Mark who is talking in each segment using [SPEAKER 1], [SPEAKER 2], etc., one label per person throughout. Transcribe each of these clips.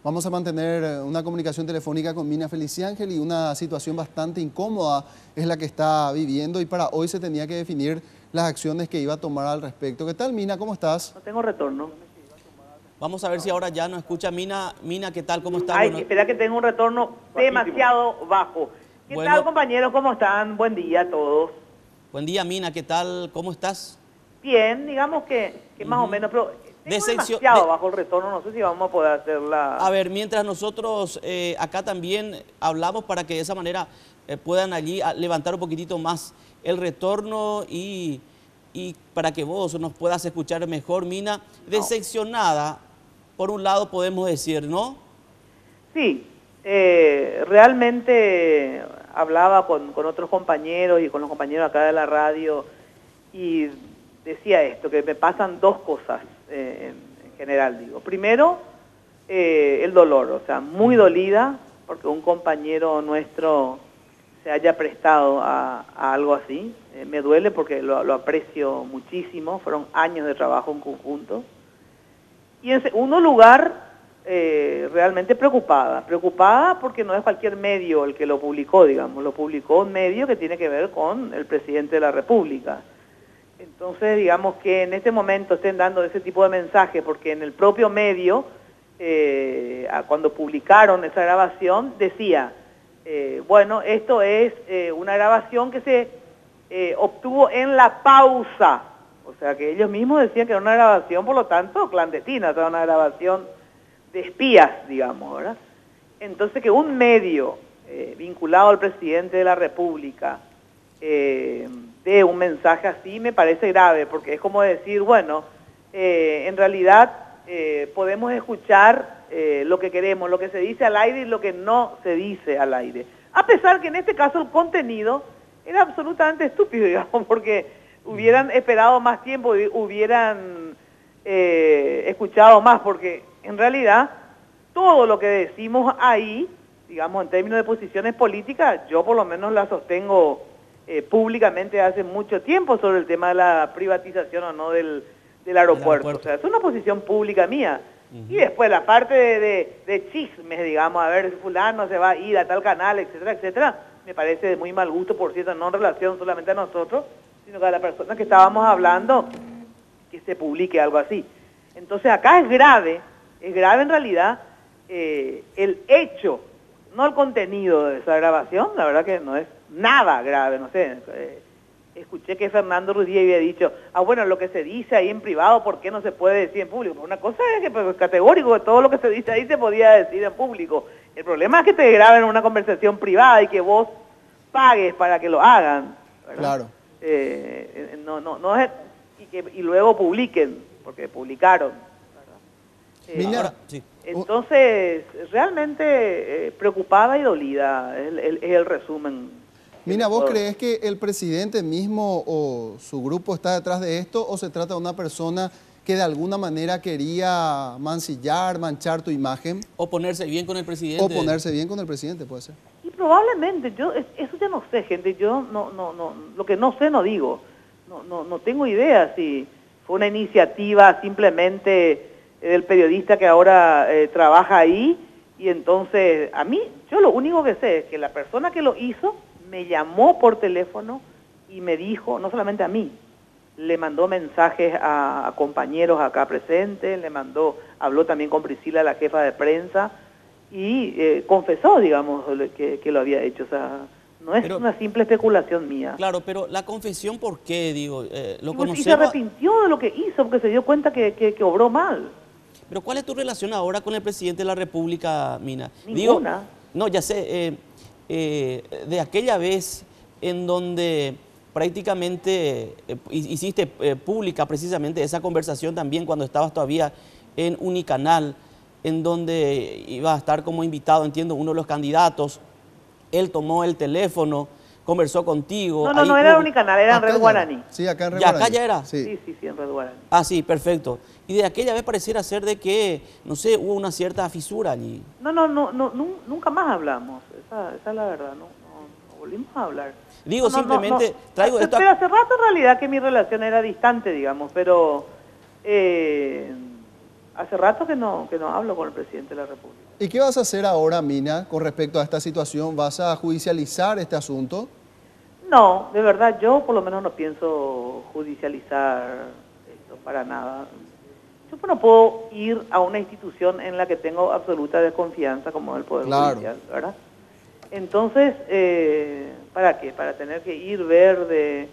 [SPEAKER 1] Vamos a mantener una comunicación telefónica con Mina Feliciángel y una situación bastante incómoda es la que está viviendo y para hoy se tenía que definir las acciones que iba a tomar al respecto. ¿Qué tal, Mina? ¿Cómo estás?
[SPEAKER 2] No tengo retorno.
[SPEAKER 3] Vamos a ver si ahora ya nos escucha Mina. Mina, ¿qué tal? ¿Cómo está?
[SPEAKER 2] Ay,
[SPEAKER 3] Bueno,
[SPEAKER 2] espera que tengo un retorno demasiado bajo. ¿Qué
[SPEAKER 3] Bueno.
[SPEAKER 2] tal, compañeros? ¿Cómo están? Buen día a todos.
[SPEAKER 3] buen día, Mina, ¿qué tal? ¿Cómo estás?
[SPEAKER 2] Bien, digamos que más o menos, pero tengo
[SPEAKER 3] Decepcio-
[SPEAKER 2] demasiado
[SPEAKER 3] de-
[SPEAKER 2] bajo el retorno. No sé si vamos a poder hacerla.
[SPEAKER 3] A ver, mientras nosotros acá también hablamos para que de esa manera puedan allí levantar un poquitito más el retorno y para que vos nos puedas escuchar mejor, Mina. Decepcionada, por un lado podemos decir, ¿no?
[SPEAKER 2] Sí, realmente hablaba con otros compañeros y con los compañeros acá de la radio y decía esto, que me pasan dos cosas en general, digo. Primero, el dolor, o sea, muy dolida porque un compañero nuestro se haya prestado a algo así. Me duele porque lo aprecio muchísimo, fueron años de trabajo en conjunto. Y en segundo lugar, realmente preocupada porque no es cualquier medio el que lo publicó, digamos, lo publicó un medio que tiene que ver con el presidente de la República. Entonces, digamos que en este momento estén dando ese tipo de mensajes, porque en el propio medio, cuando publicaron esa grabación, decía, bueno, esto es una grabación que se obtuvo en la pausa. O sea, que ellos mismos decían que era una grabación, por lo tanto, clandestina, o sea, una grabación de espías, digamos, ¿verdad? Entonces, que un medio vinculado al presidente de la República dé un mensaje así me parece grave, porque es como decir, bueno, en realidad podemos escuchar lo que queremos, lo que se dice al aire y lo que no se dice al aire. A pesar que en este caso el contenido era absolutamente estúpido, digamos, porque hubieran esperado más tiempo, hubieran escuchado más, porque en realidad todo lo que decimos ahí, digamos, en términos de posiciones políticas, yo por lo menos la sostengo públicamente hace mucho tiempo sobre el tema de la privatización o no del aeropuerto. O sea, es una posición pública mía. Y después la parte de chismes, digamos, a ver si fulano se va a ir a tal canal, etcétera, etcétera, me parece de muy mal gusto, por cierto, no en relación solamente a nosotros, sino que a la persona que estábamos hablando, que se publique algo así. Entonces acá es grave en realidad el hecho, no el contenido de esa grabación, la verdad que no es nada grave, no sé. Escuché que Fernando Ruiz había dicho, bueno, lo que se dice ahí en privado, ¿por qué no se puede decir en público? Pues una cosa es que pues, categórico, que todo lo que se dice ahí se podía decir en público. El problema es que te graben una conversación privada y que vos pagues para que lo hagan, ¿verdad?
[SPEAKER 1] Claro.
[SPEAKER 2] No es, y luego publiquen, porque publicaron, ¿verdad?
[SPEAKER 1] Mina,
[SPEAKER 3] sí.
[SPEAKER 2] Entonces, realmente preocupada y dolida es el resumen.
[SPEAKER 1] Mina, ¿vos crees que el presidente mismo o su grupo está detrás de esto o se trata de una persona que de alguna manera quería mancillar, manchar tu imagen?
[SPEAKER 3] O ponerse bien con el presidente.
[SPEAKER 1] O ponerse bien con el presidente, puede ser.
[SPEAKER 2] Y probablemente, eso ya no sé, gente, yo lo que no sé no digo, no tengo idea si fue una iniciativa simplemente del periodista que ahora trabaja ahí, y entonces yo lo único que sé es que la persona que lo hizo me llamó por teléfono y me dijo, no solamente a mí, le mandó mensajes a compañeros acá presentes, habló también con Priscila, la jefa de prensa, y confesó, digamos, que lo había hecho. O sea, no es una simple especulación mía.
[SPEAKER 3] Claro, pero la confesión, ¿por qué? Digo, lo
[SPEAKER 2] Y se arrepintió de lo que hizo, porque se dio cuenta que obró mal.
[SPEAKER 3] Pero ¿cuál es tu relación ahora con el presidente de la República, Mina?
[SPEAKER 2] Ninguna.
[SPEAKER 3] Digo, no, ya sé, de aquella vez en donde prácticamente hiciste pública precisamente esa conversación también cuando estabas todavía en Unicanal, en donde iba a estar como invitado, entiendo, uno de los candidatos. Él tomó el teléfono, conversó contigo.
[SPEAKER 2] No era Unicanal, era en Red Guaraní.
[SPEAKER 1] Sí, acá en Red
[SPEAKER 3] Guaraní.
[SPEAKER 1] ¿Ya
[SPEAKER 3] acá ya era?
[SPEAKER 2] Sí, en Red Guaraní.
[SPEAKER 3] Ah, sí, perfecto. Y de aquella vez pareciera ser de que, no sé, hubo una cierta fisura allí.
[SPEAKER 2] No, nunca más hablamos, esa es la verdad, no volvimos a hablar.
[SPEAKER 3] Digo, simplemente traigo esto...
[SPEAKER 2] Pero hace rato en realidad que mi relación era distante, digamos, pero hace rato que no hablo con el presidente de la República.
[SPEAKER 1] ¿Y qué vas a hacer ahora, Mina, con respecto a esta situación? ¿Vas a judicializar este asunto?
[SPEAKER 2] No, de verdad, yo por lo menos no pienso judicializar esto para nada. Yo no puedo ir a una institución en la que tengo absoluta desconfianza como el Poder Judicial, ¿verdad? Entonces, ¿para qué? Para tener que ir, ver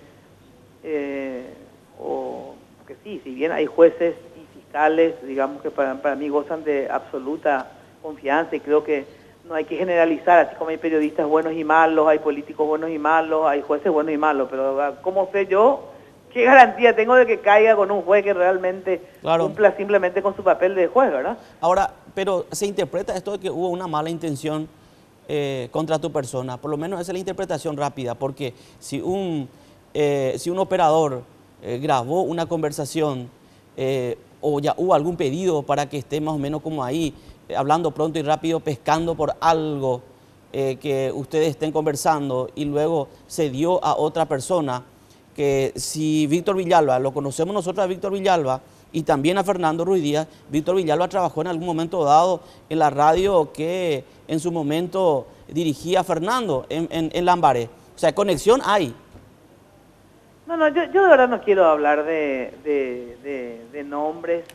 [SPEAKER 2] porque sí, si bien hay jueces y fiscales, digamos que para mí gozan de absoluta confianza y creo que no hay que generalizar, así como hay periodistas buenos y malos, hay políticos buenos y malos, hay jueces buenos y malos, pero ¿cómo sé yo? ¿Qué garantía tengo de que caiga con un juez que realmente cumpla simplemente con su papel de juez, verdad?
[SPEAKER 3] Ahora, pero se interpreta esto de que hubo una mala intención contra tu persona, por lo menos esa es la interpretación rápida, porque si un operador grabó una conversación o ya hubo algún pedido para que esté más o menos como ahí, hablando pronto y rápido, pescando por algo que ustedes estén conversando y luego se dio a otra persona, que si Víctor Villalba, lo conocemos nosotros a Víctor Villalba y también a Fernando Ruiz Díaz, Víctor Villalba trabajó en algún momento dado en la radio que en su momento dirigía a Fernando en Lambaré. O sea, conexión hay.
[SPEAKER 2] No, yo de verdad no quiero hablar de nombres.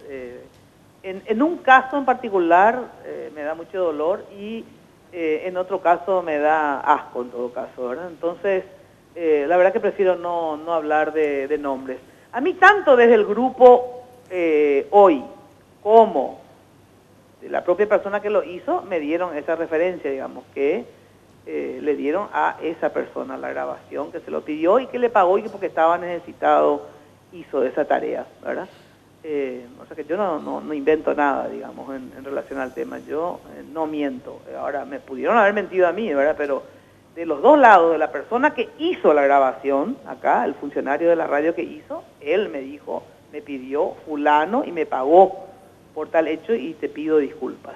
[SPEAKER 2] En un caso en particular me da mucho dolor y en otro caso me da asco en todo caso, ¿verdad? Entonces, la verdad que prefiero no hablar de nombres. A mí tanto desde el grupo hoy como de la propia persona que lo hizo me dieron esa referencia, digamos, que le dieron a esa persona la grabación que se lo pidió y que le pagó y que porque estaba necesitado hizo esa tarea, ¿verdad? O sea que yo no invento nada, digamos, en relación al tema. Yo no miento. Ahora, me pudieron haber mentido a mí, ¿verdad? Pero de los dos lados, de la persona que hizo la grabación, acá, el funcionario de la radio que hizo, él me dijo, me pidió fulano y me pagó por tal hecho y te pido disculpas.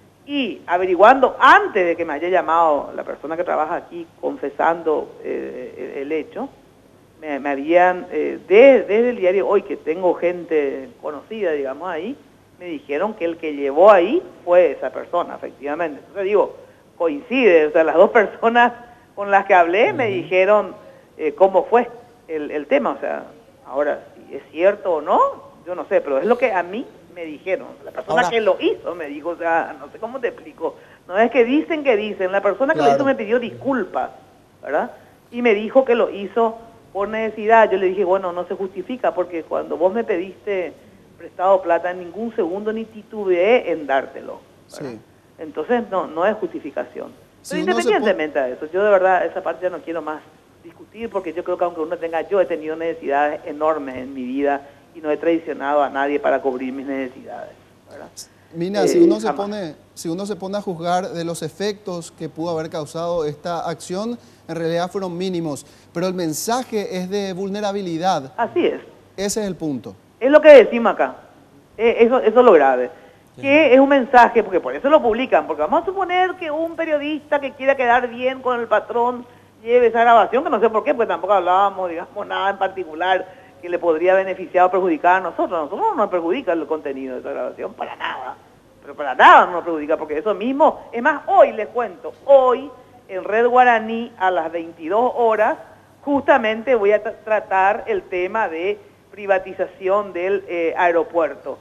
[SPEAKER 2] Y averiguando antes de que me haya llamado la persona que trabaja aquí, confesando el hecho, me habían, desde el diario Hoy, que tengo gente conocida, digamos, ahí, me dijeron que el que llevó ahí fue esa persona, efectivamente. Entonces digo, coincide, o sea, las dos personas con las que hablé me dijeron cómo fue el tema, o sea, ahora, si es cierto o no, yo no sé, pero es lo que a mí me dijeron. La persona que lo hizo me dijo, o sea, no sé cómo te explico, no es que dicen, la persona que lo hizo me pidió disculpas, ¿verdad? Y me dijo que lo hizo por necesidad. Yo le dije, bueno, no se justifica, porque cuando vos me pediste prestado plata, en ningún segundo ni titubeé en dártelo, ¿verdad? Sí. Entonces, no es justificación. Pero independientemente de eso, yo de verdad esa parte ya no quiero más discutir, porque yo creo que aunque uno tenga, yo he tenido necesidades enormes en mi vida y no he traicionado a nadie para cubrir mis necesidades, ¿verdad?
[SPEAKER 1] Mina, si uno se pone a juzgar de los efectos que pudo haber causado esta acción, en realidad fueron mínimos, pero el mensaje es de vulnerabilidad.
[SPEAKER 2] Así es.
[SPEAKER 1] Ese es el punto.
[SPEAKER 2] Es lo que decimos acá. Eso es lo grave. Sí. Que es un mensaje, porque por eso lo publican, porque vamos a suponer que un periodista que quiera quedar bien con el patrón lleve esa grabación, que no sé por qué, porque tampoco hablábamos, digamos, nada en particular que le podría beneficiar o perjudicar a nosotros. A nosotros no nos perjudica el contenido de esa grabación, para nada. Pero para nada no nos perjudica, porque eso mismo, es más, hoy les cuento, hoy en Red Guaraní a las 22 horas, justamente voy a tratar el tema de privatización del aeropuerto.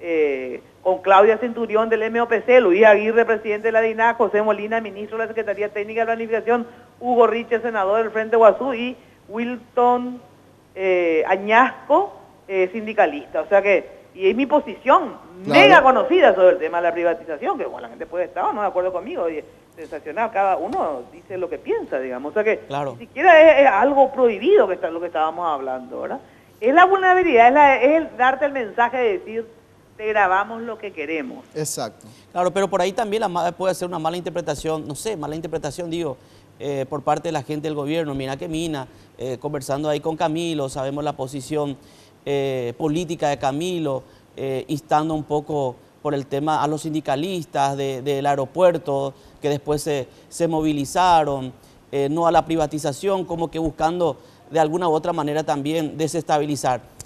[SPEAKER 2] Con Claudia Centurión del MOPC, Luis Aguirre, presidente de la DINAC, José Molina, ministro de la Secretaría Técnica de Planificación, Hugo Riche, senador del Frente Guazú, y Wilton Añasco, sindicalista. O sea que, y es mi posición mega conocida sobre el tema de la privatización, que bueno, la gente puede estar o no de acuerdo conmigo, y sensacional, cada uno dice lo que piensa, digamos. O sea que ni siquiera es algo prohibido que está lo que estábamos hablando, ¿verdad? Es la vulnerabilidad, es el darte el mensaje de decir, te grabamos lo que queremos.
[SPEAKER 1] Exacto.
[SPEAKER 3] Claro, pero por ahí también puede ser una mala interpretación, no sé, mala interpretación, digo, por parte de la gente del gobierno. Mira que Mina, conversando ahí con Camilo, sabemos la posición política de Camilo, instando un poco por el tema a los sindicalistas del aeropuerto, que después se movilizaron, no a la privatización, como que buscando de alguna u otra manera también desestabilizar.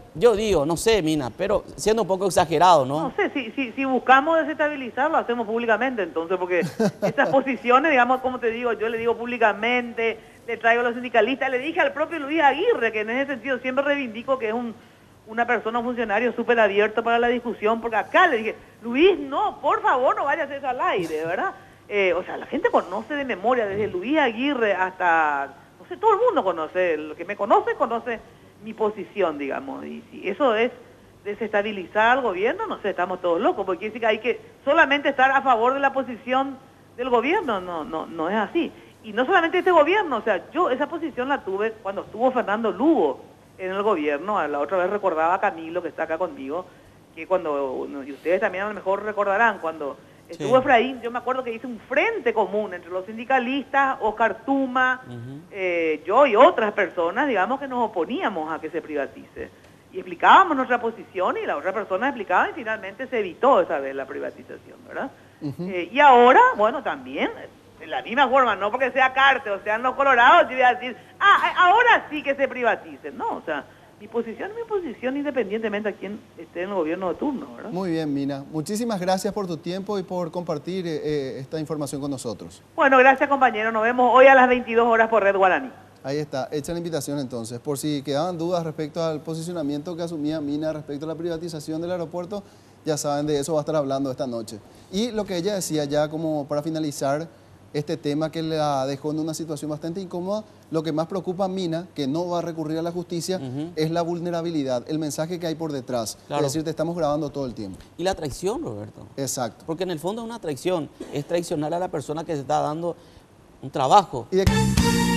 [SPEAKER 3] yo digo, no sé, Mina, pero siendo un poco exagerado, ¿no?
[SPEAKER 2] No sé, si buscamos desestabilizar, lo hacemos públicamente, entonces, porque esas posiciones, digamos, como te digo, yo le digo públicamente, le traigo a los sindicalistas, le dije al propio Luis Aguirre, que en ese sentido siempre reivindico que es una persona, un funcionario súper abierto para la discusión, porque acá le dije, Luis, no, por favor, no vayas a eso al aire, ¿verdad? O sea, la gente conoce de memoria, desde Luis Aguirre hasta, no sé, todo el mundo conoce, el que me conoce, conoce mi posición, digamos, y si eso es desestabilizar al gobierno, no sé, estamos todos locos, porque quiere decir que hay que solamente estar a favor de la posición del gobierno, no es así. Y no solamente este gobierno, o sea, yo esa posición la tuve cuando estuvo Fernando Lugo en el gobierno. La otra vez recordaba a Camilo, que está acá conmigo, que cuando, y ustedes también a lo mejor recordarán, cuando estuvo Efraín, yo me acuerdo que hice un frente común entre los sindicalistas, Oscar Tuma, yo y otras personas, digamos, que nos oponíamos a que se privatice. Y explicábamos nuestra posición y la otra persona explicaba y finalmente se evitó esa vez la privatización, ¿verdad? Y ahora, bueno, también, de la misma forma, no porque sea Carter o sean los colorados, yo voy a decir, ahora sí que se privatice. No, o sea, mi posición es mi posición independientemente a quién esté en el gobierno de turno, ¿verdad?
[SPEAKER 1] Muy bien, Mina. Muchísimas gracias por tu tiempo y por compartir esta información con nosotros.
[SPEAKER 2] Bueno, gracias, compañero. Nos vemos hoy a las 22 horas por Red Guaraní.
[SPEAKER 1] Ahí está, hecha la invitación entonces. Por si quedaban dudas respecto al posicionamiento que asumía Mina respecto a la privatización del aeropuerto, ya saben, de eso va a estar hablando esta noche. Y lo que ella decía ya como para finalizar este tema que la dejó en una situación bastante incómoda, lo que más preocupa a Mina, que no va a recurrir a la justicia, es la vulnerabilidad, el mensaje que hay por detrás. Claro. Es decir, te estamos grabando todo el tiempo.
[SPEAKER 3] Y la traición, Roberto.
[SPEAKER 1] Exacto.
[SPEAKER 3] Porque en el fondo es una traición, es traicionar a la persona que se está dando un trabajo.
[SPEAKER 1] Y de...